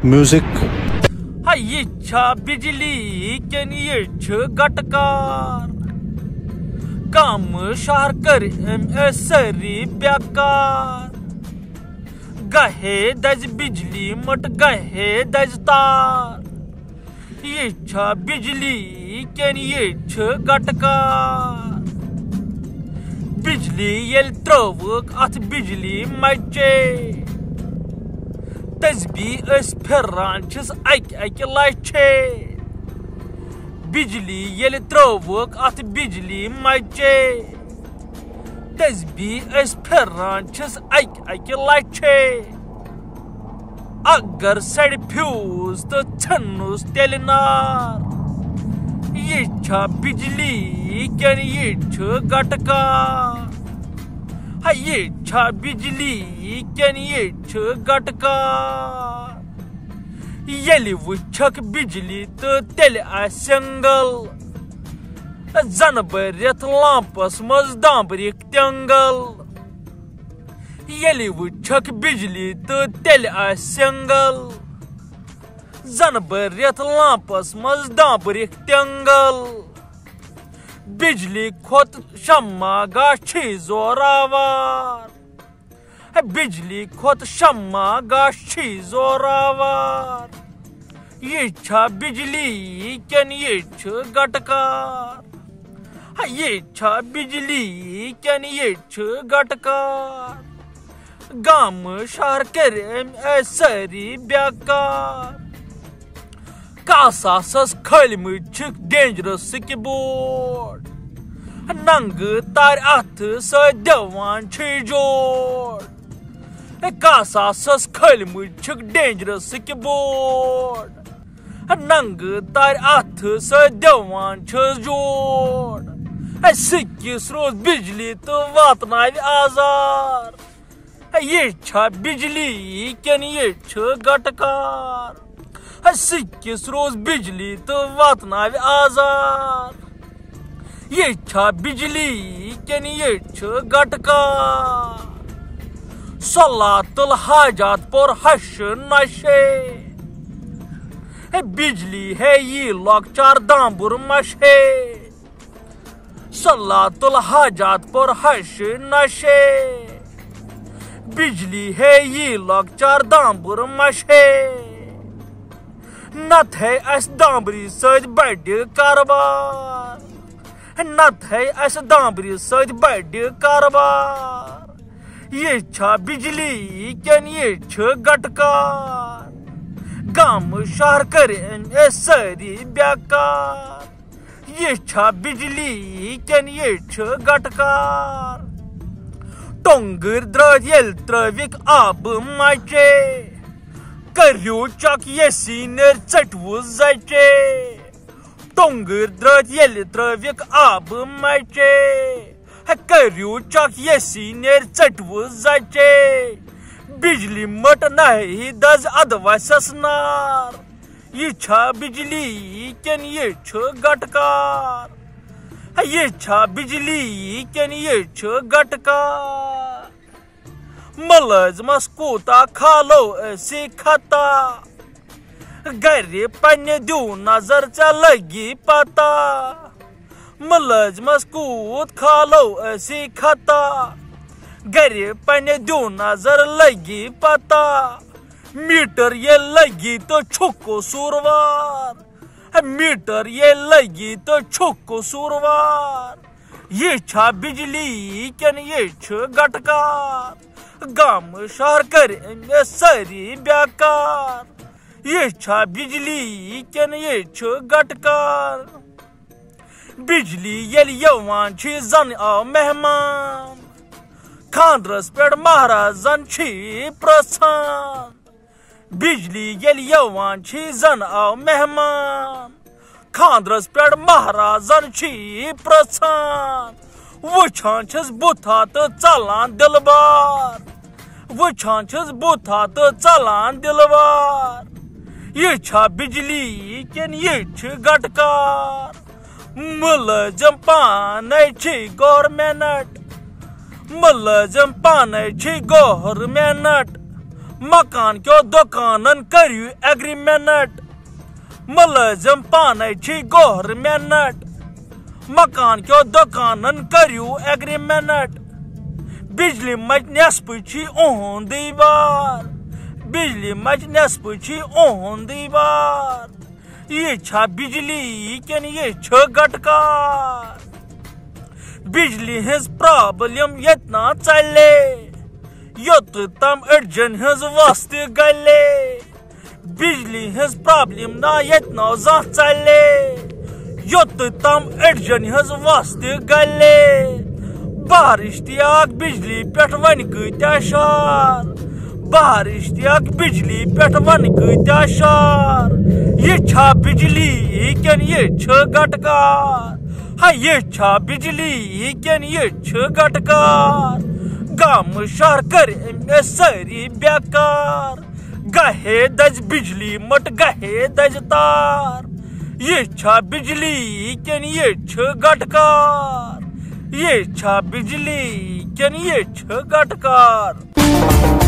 Music. یہ چھا بجلی کن یہ گٹکار کم شہر کر سری بیکار گہے دز بجلی مٹ گہے دز تار یہ چھا بجلی کن یہ گٹکار بجلی یل تروک ات بجلی مچے تسبیح اس پھران چھس اکہ لچھے بجلی یل تروک ات بجلی مچے تسبیح اس پھران چھس اکہ لچھے اگر سڑ فیوز تو ژھنس تیل نار یہ چھا بجلی کن یہ گٹکار یہ چھا بجلی کن یہ گٹکار یل وچھک بجلی تو تیل سنگل زن برت لامپس مز دامبرک تینگل یل وچھک بجلی تو تیل سنگل زن برت لامپس مز دامبرک تینگل بجلی کھوت شمع گاچھی زوراوار بجلی کھوت شمع گاچھی زوراوار یہ چھا بجلی کن یہ گٹکار یہ چھا بجلی کن یہ گٹکار گام شہر کر سری بیکار کاساسس کھلمت ڈینجرس سک بورڈ ننگ تار ات ست دان جوڑ کاساسس کھلمت ڈینجرس سک بورڈ ننگ تار ات ست دان جوڑ سکس روز بجلی تو واتناو آزار یہ چھا بجلی کن یہ گٹکار سکس روز بجلی تو واتناو آزار یہ چھا بجلی کن یہ گٹکار صلاۃ الحاجات پر حش نشے بجلی ہے یہ لوکچار دامبر مشے صلاۃ الحاجات پر حش نشے بجلی ہے یہ لوکچار دامبر مشے نت ہے اس دامبری ست بڑ کاروبار نت ہے اس دامبری ست بڑ کاروبار یہ چھا بجلی کن یہ گٹکار گام شہر کر سری بیکار یہ چھا بجلی کن یہ گٹکار ٹونگر درد یل تروک آب مچے کریو چک یسی نر ژٹو زچے ٹونگر درد یل تروک آب مچے کریو چک یسی نر ژٹو زچے بجلی مٹ نہیں دز ادوسس نار یہ چھا بجلی کن یہ گٹکار یہ چھا بجلی کن یہ گٹکار ملازمس کوتا کھالو اسی خطا گر پنہ دیو نظر ژے لگی پتہ ملازمس کوت کھالو اسی خطا گر پنہ دیو نظر لگی پتہ میٹر یہ لگی تو چھکو سوروار میٹر یہ لگی تو چھکو سوروار یہ چھا بجلی کن یہ گٹکار گام شہر کر سری بیکار یہ چھا بجلی کن یہ گٹکار بجلی یل یوان چھ زن آو مہمان خاندرس پہ مہرازن چھ پرژھان بجلی یل یوان چھ زن آو مہمان خاندرس پہ مہرازن چھ پرژھان وچھان چھس بتھا تو ژلان دلبار وچھان چھس بتھا تو ژلان دلبار یہ چھا بجلی کن یہ گٹکار ملازم پانے چھ گورمنٹ ملازم پانے چھ گورمنٹ مکان کیو دکانن کریو ایگریمنٹ ملازم پانے چھ گورمنٹ مکان کیو دکانن کریو ایگریمنٹ بجلی مچ نصف چھ اہندی بار بجلی مچ نصف چھ اہندی بار یہ چھا بجلی کن یہ چھ گٹکار بجلی ہز پرابلم یتنا چلے یوت تم اڑجن ہز وست گلے بجلی ہز پرابلم نا یتنا زا چلے یوت تم اڑجن ہز وست گلے بہر اشتیاق بجلی پہ ون کتیا شار بہر اشتیاق بجلی پہ ون کتیا شار یہ چھا بجلی کن یہ چھ گٹکار ہاں یہ چھا بجلی کن یہ چھ گٹکار گام شہر کر ساری بیکار گہے دج بجلی مٹ گہے دج تار یہ چھا بجلی کن یہ چھ گٹکار یہ چھا بجلی کن یہ چھ گٹکار